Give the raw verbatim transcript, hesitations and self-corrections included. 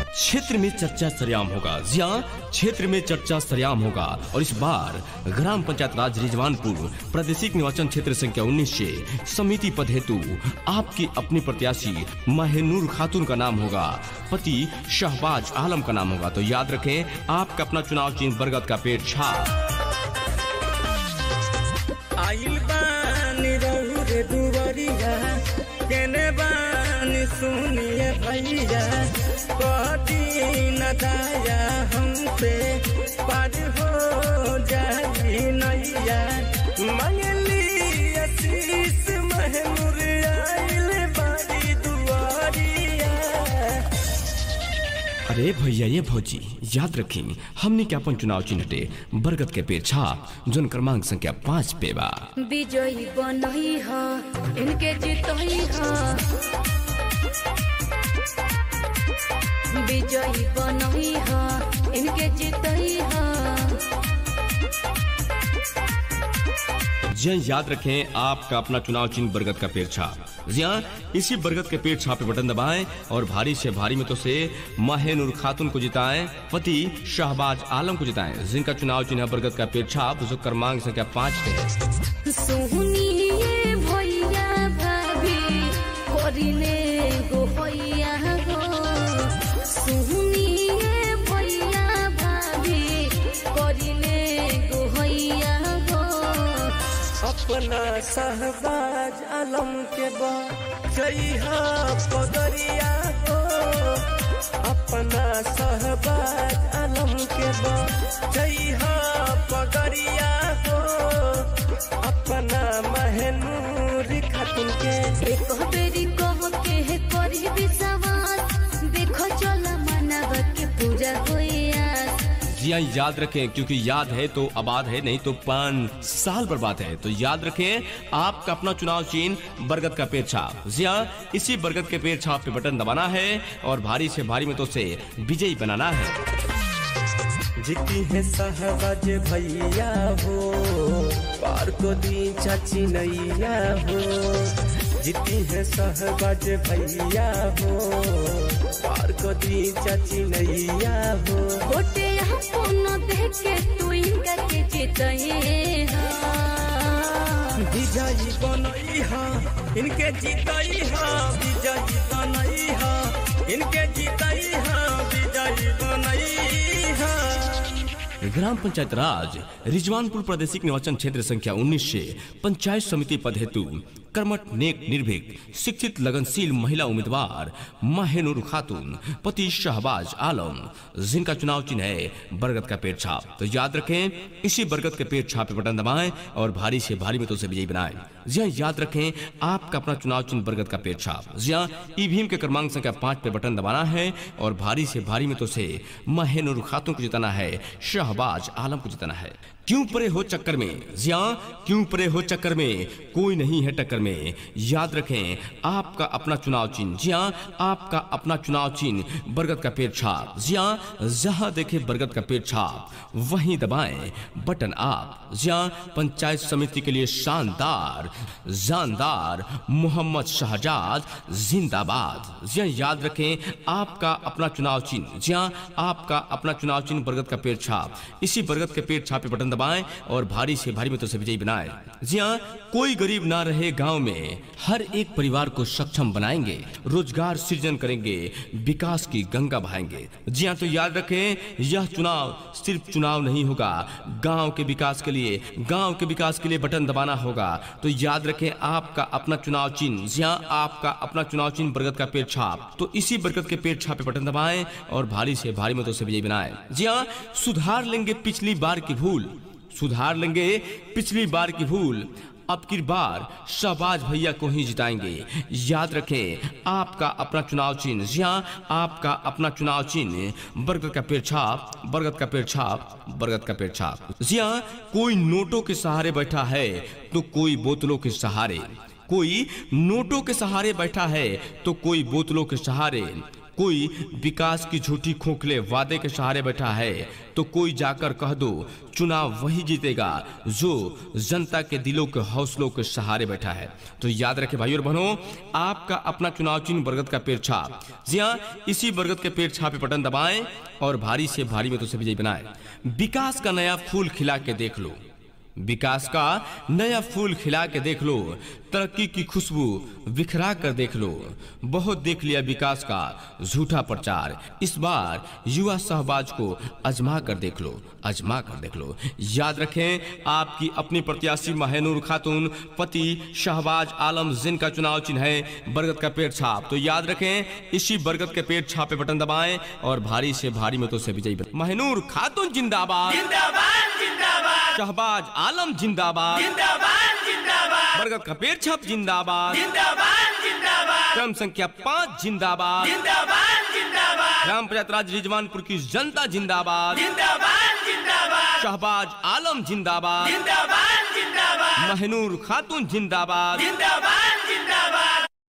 क्षेत्र में चर्चा सरेआम होगा। जी हां, क्षेत्र में चर्चा सरेआम होगा और इस बार ग्राम पंचायत राज रिजवानपुर प्रादेशिक निर्वाचन क्षेत्र संख्या उन्नीस से समिति पद हेतु आपकी अपनी प्रत्याशी महनूर खातून का नाम होगा, पति शहबाज आलम का नाम होगा। तो याद रखें, आपका अपना चुनाव चिन्ह बरगद का पेड़ छाप। केने बानी सुनिए भैया, कदी न दाया हमसे पार हो जाई नैया, मंगली आशीष महनूर आइल बारी दुआरिया। अरे भैया ये भौजी, याद रखें हमने क्या अपन चुनाव चिन्ह हटे बरगद के पेड़ छाप, जोन क्रमांक संख्या पाँच पे बा। विजयी बनई हा, इनके जीतई हा, विजयी बनई हा, इनके जीतई हा। जी याद रखें, आपका अपना चुनाव चिन्ह बरगद का पेड़ छाप। जी हाँ, इसी बरगद के पेड़ छाप पे बटन दबाएं और भारी से भारी मतों से महनूर खातून को जिताएं, पति शहबाज आलम को जिताएं, जिनका चुनाव चिन्ह बरगद का पेड़ छाप, जो क्रमांक संख्या पाँच पे है। सुनिए भैया भाभी करिले गो भैया गो, सुनिए भैया भाभी करिले गो भैया गो। अपना शहबाज आलम के बा जइहा पगरिया हो, अपना शहबाज आलम के बा जइहा पगरिया हो, अपना महनूर खातून के एक बेरी कह के करी विश्वास, देखो चला मानव के पूजा होइया। जी हाँ, याद रखें, क्योंकि याद है तो आबाद है, नहीं तो पाँच साल बर्बाद है। तो याद रखें, आपका अपना चुनाव चिन्ह बरगद का पेड़ छाप। जी हाँ, इसी बरगद के पेड़ छाप पे बटन दबाना है और भारी से भारी मतों से विजयी बनाना है। जीती है शहबाज भैया हो, पार को दी चाची नैया हो, जीती है शहबाज भैया हो, पार को दी चाची नैया हो। गोटे अपन देख के तू इनका के जीतई हा, विजयी बनई हा, इनके जीतई हा, विजयी बनई हा, इनके जीतई हा, विजयी बनई हा। ग्राम पंचायत राज रिजवानपुर प्रादेशिक निर्वाचन क्षेत्र संख्या उन्नीस से पंचायत समिति पद हेतु कर्मठ, नेक, निर्भीक, शिक्षित, लगनशील महिला उम्मीदवार महनूर खातून, पति शहबाज आलम, जिनका चुनाव चिन्ह है बरगद का पेड़ छाप। तो याद रखें, इसी बरगद के पेड़ छाप पे बटन दबाएं और भारी से भारी मतों से विजयी बनाएं। जी हाँ, याद रखें, आपका अपना चुनाव चिन्ह बरगद का पेड़ छाप। जी हाँ, ईवीएम के क्रमांक संख्या पाँच पे बटन दबाना है और भारी से भारी मतों से महनूर खातून को जिताना है, शहबाज आलम को जिताना है। क्यों परे हो चक्कर में? जी हाँ, क्यों परे हो चक्कर में? कोई नहीं है टक्कर में। याद रखें, आपका अपना चुनाव चिन्ह। जी हाँ, आपका अपना चुनाव चिन्ह बरगद का पेड़ छाप। जी हाँ, जहां देखे बरगद का पेड़ छाप वहीं दबाएं बटन आप। जी हाँ, पंचायत समिति के लिए शानदार जानदार मोहम्मद शहजाद जिंदाबाद। जी हाँ, याद रखें, आपका अपना चुनाव चिन्ह। जी हाँ, आपका अपना चुनाव चिन्ह बरगद का पेड़ छाप। इसी बरगद के पेड़ छाप पे बटन दबाएं और भारी से भारी मतों से विजयी बनाएं। जी हाँ, कोई गरीब ना रहे गांव में, हर एक परिवार को सक्षम बनाएंगे, रोजगार सृजन करेंगे, विकास की गंगा बहाएंगे। जी हाँ, तो याद रखें, यह चुनाव सिर्फ चुनाव नहीं होगा, गांव के विकास के लिए, गांव के विकास के लिए बटन दबाना होगा। तो याद रखें, आपका अपना चुनाव चिन्ह। जी हाँ, आपका अपना चुनाव चिन्ह बरगद का पेड़ छाप। तो इसी बरगद के पेड़ छाप पे बटन दबाएं और भारी से भारी मतों से विजयी बनाएं। जी हाँ, सुधार लेंगे पिछली बार की भूल, सुधार लेंगे पिछली बार की भूल, अब की बार शहबाज भैया को ही जिताएंगे। याद रखें, आपका अपना चुनाव चिन्ह। जी हाँ, आपका अपना चुनाव चिन्ह बरगद का पेड़ छाप, बरगद का पेड़ छाप, बरगद का पेड़ छाप। जी हाँ, कोई नोटों के सहारे बैठा है तो कोई बोतलों के सहारे, कोई नोटों के सहारे बैठा है तो कोई बोतलों के सहारे, कोई विकास की झूठी खोखले वादे के सहारे बैठा है तो कोई जाकर कह दो चुनाव वही जीतेगा जो जनता के दिलों के हौसलों के सहारे बैठा है। तो याद रखें भाइयों और बहनों, आपका अपना चुनाव चिन्ह बरगद का पेड़ छाप। जी हाँ, इसी बरगद के पेड़ छाप पे बटन दबाएं और भारी से भारी में तो से विजयी बनाएं। विकास का नया फूल खिला के देख लो, विकास का नया फूल खिला के देख लो, तरक्की की खुशबू बिखरा कर देख लो। बहुत देख लिया विकास का झूठा प्रचार, इस बार युवा शहबाज को आजमा कर देख लो, आजमा कर देख लो। याद रखें, आपकी अपनी प्रत्याशी महनूर खातून, पति शहबाज आलम, जिनका चुनाव चिन्ह है बरगद का पेड़ छाप। तो याद रखें, इसी बरगद के पेड़ छाप पे बटन दबाएं और भारी से भारी मतों से विजयी बने। महनूर खातून जिंदाबाद, जिंदाबाद जिंदाबाद, शहबाज आलम जिंदाबाद, जिंदाबाद जिंदाबाद, बरगद का पेड़ छाप जिंदाबाद, जिंदाबाद जिंदाबाद, क्रम संख्या पाँच जिंदाबाद, जिंदाबाद जिंदाबाद, ग्राम पंचायत राज रिजवानपुर की जनता जिंदाबाद, जिंदाबाद जिंदाबाद, शहबाज आलम जिंदाबाद, जिंदाबाद जिंदाबाद, महनूर खातून जिंदाबाद, जिंदाबाद